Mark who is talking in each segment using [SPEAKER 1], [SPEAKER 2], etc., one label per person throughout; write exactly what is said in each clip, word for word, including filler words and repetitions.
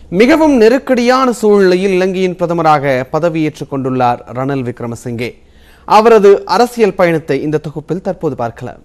[SPEAKER 1] மிகவும் நெருக்கடியான சூழ்நிலையில் இலங்கையின் பிரதமராக பதவியேற்றுக் கொண்டுள்ளார் ரணில் விக்ரமசிங்கே. அவரது அரசியல் பயணத்தை இந்த தொகுப்பில் தற்போது பார்க்கலாம்.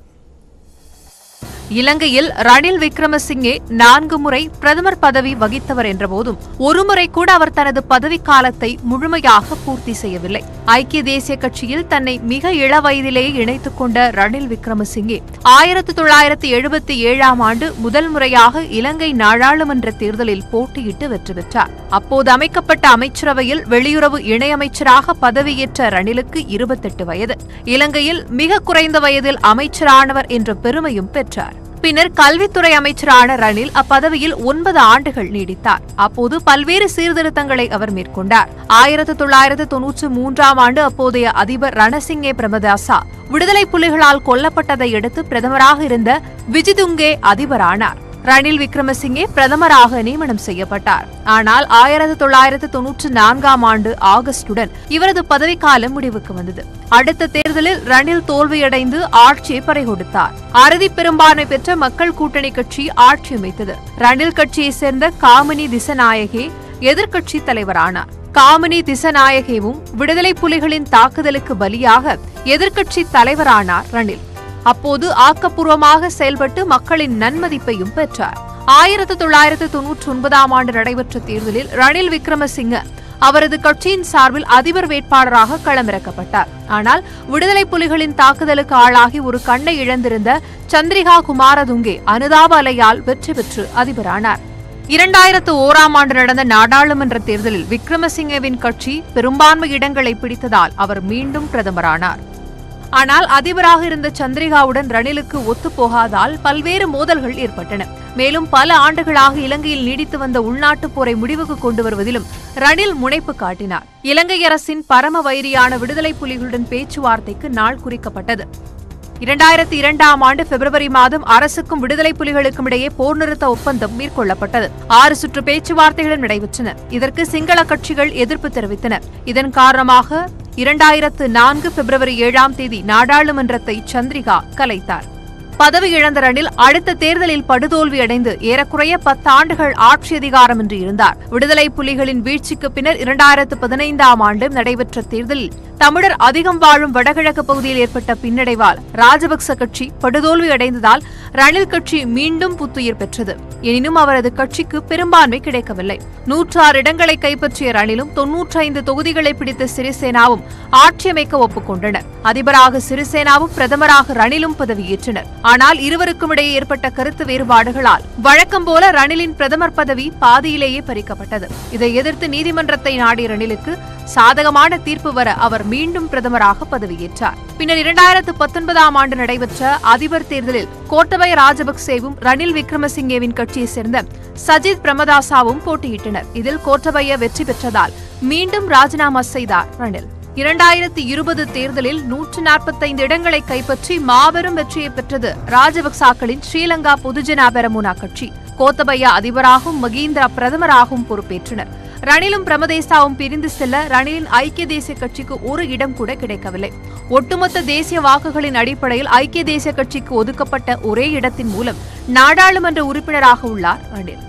[SPEAKER 2] இலங்கையில் ரணில் விக்ரமசிங்கே நான்கு முறை பிரதமர் பதவி வகித்தவர் என்றபோதும் ஒருமுறை கூட அவர் தனது பதவிக்காலத்தை முழுமையாக பூர்த்தி செய்யவில்லை. ஐக்கிய தேசிய கட்சியில் தன்னை மிக இள வயதிலேயே இணைத்துக் கொண்ட ரணில் விக்ரமசிங்கே ஆயிரத்தி தொள்ளாயிரத்தி எழுபத்தி ஏழாம் ஆண்டு முதல் முறையாக இலங்கை நாடாளுமன்ற தேர்தலில் போட்டியிட்டு வெற்றி பெற்றார். அப்போது அமைக்கப்பட்ட அமைச்சரவையில் வெளியுறவு இணையமைச்சராக பதவியேற்ற ரணிலுக்கு இருபத்தெட்டு வயது. இலங்கையில் மிக குறைந்த வயதில் அமைச்சரானவர் என்ற பெருமையும் பெற்றார். பின்னர் கல்வித்துறை அமைச்சரான ரணில் அப்பதவியில் ஒன்பது ஆண்டுகள் நீடித்தார். அப்போது பல்வேறு சீர்திருத்தங்களை அவர் மேற்கொண்டார். ஆயிரத்தி தொள்ளாயிரத்து தொன்னூற்றி மூன்றாம் ஆண்டு அப்போதைய அதிபர் ரணசிங்கே பிரேமதாசா விடுதலை புலிகளால் கொல்லப்பட்டதை அடுத்து பிரதமராக இருந்த விஜிதுங்கே அதிபரானார். ரணில் விக்ரமசிங்கே பிரதமராக நியமனம் செய்யப்பட்டார். ஆனால் ஆயிரத்தி தொள்ளாயிரத்து தொன்னூற்றி நான்காம் ஆண்டு ஆகஸ்டுடன் இவரது பதவிக்காலம் முடிவுக்கு வந்தது. அடுத்த தேர்தலில் ரணில் தோல்வியடைந்து ஆட்சியை பறிகொடுத்தார். அறுதி பெரும்பான்மை பெற்ற மக்கள் கூட்டணி கட்சி ஆட்சி அமைத்தது. ரணில் கட்சியைச் சேர்ந்த காமினி திசநாயகே எதிர்க்கட்சி தலைவரானார். காமினி திசநாயகேவும் விடுதலை புலிகளின் தாக்குதலுக்கு பலியாக எதிர்க்கட்சி தலைவரானார் ரணில். அப்போது ஆக்கப்பூர்வமாக செயல்பட்டு மக்களின் நன்மதிப்பையும் பெற்றார். ஆயிரத்தி தொள்ளாயிரத்து தொன்னூற்றி ஒன்பதாம் ஆண்டு நடைபெற்ற தேர்தலில் ரணில் விக்ரமசிங்கே அவரது கட்சியின் சார்பில் அதிபர் வேட்பாளராக களமிறக்கப்பட்டார். ஆனால் விடுதலை புலிகளின் தாக்குதலுக்கு ஆளாகி ஒரு கண்ணை இழந்திருந்த சந்திரிகா குமாரதுங்கே அனுதாப அலையால் வெற்றி பெற்று அதிபரானார். இரண்டாயிரத்து ஓராம் ஆண்டு நடந்த நாடாளுமன்ற தேர்தலில் விக்ரமசிங்கேவின் கட்சி பெரும்பான்மை இடங்களை பிடித்ததால் அவர் மீண்டும் பிரதமரானார். ஆனால் அதிபராக இருந்த சந்திரிகாவுடன் ரணிலுக்கு ஒத்துப்போகாதால் பல்வேறு மோதல்கள் ஏற்பட்டன. மேலும் பல ஆண்டுகளாக இலங்கையில் நீடித்து வந்த உள்நாட்டுப் போரை முடிவுக்கு கொண்டு வருவதிலும் ரணில் முனைப்பு காட்டினார். இலங்கை அரசின் பரம வைரியான விடுதலை புலிகளுடன் பேச்சுவார்த்தைக்கு நாள் குறிக்கப்பட்டது. இரண்டாயிரத்தி இரண்டாம் ஆண்டு பிப்ரவரி மாதம் அரசுக்கும் விடுதலை புலிகளுக்கும் இடையே போர் நிறுத்த ஒப்பந்தம் மேற்கொள்ளப்பட்டது. ஆறு சுற்று பேச்சுவார்த்தைகளும் நடைபெற்றன. இதற்கு சிங்கள கட்சிகள் எதிர்ப்பு தெரிவித்தன. இதன் காரணமாக இரண்டாயிரத்து நான்கு பிப்ரவரி ஏழாம் தேதி நாடாளுமன்றத்தை சந்திரிகா கலைத்தார். பதவி இழந்த ரணில் அடுத்த தேர்தலில் படுதோல்வியடைந்து ஏறக்குறைய பத்தாண்டுகள் ஆட்சி அதிகாரமின்றி இருந்தார். விடுதலை புலிகளின் வீழ்ச்சிக்கு பின்னர் இரண்டாயிரத்து பதினைந்தாம் ஆண்டு நடைபெற்ற தேர்தலில் தமிழர் அதிகம் வாழும் வடகிழக்கு பகுதியில் ஏற்பட்ட பின்னடைவால் ராஜபக்ச கட்சி படுதோல்வி அடைந்ததால் ரணில் கட்சி மீண்டும் புத்துயிர் பெற்றது. எனினும் அவரது கட்சிக்கு பெரும்பான்மை கிடைக்கவில்லை. நூற்றாறு இடங்களை கைப்பற்றிய ரணிலும் தொன்னூற்றி ஐந்து தொகுதிகளை பிடித்த சிறிசேனாவும் ஆட்சியமைக்க ஒப்புக்கொண்டனர். அதிபராக சிறிசேனாவும் பிரதமராக ரணிலும் பதவியேற்றனர். ஆனால் இருவருக்கும் இடையே ஏற்பட்ட கருத்து வேறுபாடுகளால் வழக்கம் போல ரணிலின் பிரதமர் பதவி பாதியிலேயே பறிக்கப்பட்டது. இதை எதிர்த்து நீதிமன்றத்தை நாடிய ரணிலுக்கு சாதகமான தீர்ப்பு வர அவர் மீண்டும் பிரதமராக பதவியேற்றார். பின்னர் இரண்டாயிரத்து பத்தொன்பதாம் ஆண்டு நடைபெற்ற அதிபர் தேர்தலில் கோத்தபய ராஜபக்சேவும் ரணில் விக்ரமசிங்கேவின் கட்சியைச் சேர்ந்த சஜித் பிரேமதாசாவும் போட்டியிட்டனர். இதில் கோத்தபய வெற்றி பெற்றதால் மீண்டும் ராஜினாமா செய்தார் ரணில். இரண்டாயிரத்தி இருபது தேர்தலில் நூற்று நாற்பத்தைந்து இடங்களை கைப்பற்றி மாபெரும் வெற்றியை பெற்றது ராஜபக்சாக்களின் ஸ்ரீலங்கா பொதுஜனா பெரமுனா கட்சி. கோத்தபய அதிபராகவும் மகீந்திரா பிரதமராகவும் பொறுப்பேற்றனர். ரணிலும் பிரேமதாசாவும் பிரிந்து செல்ல ரணிலின் ஐக்கிய தேசிய கட்சிக்கு ஒரு இடம் கூட கிடைக்கவில்லை. ஒட்டுமொத்த தேசிய வாக்குகளின் அடிப்படையில் ஐக்கிய தேசிய கட்சிக்கு ஒதுக்கப்பட்ட ஒரே இடத்தின் மூலம் நாடாளுமன்ற உறுப்பினராக உள்ளார் ரணில்.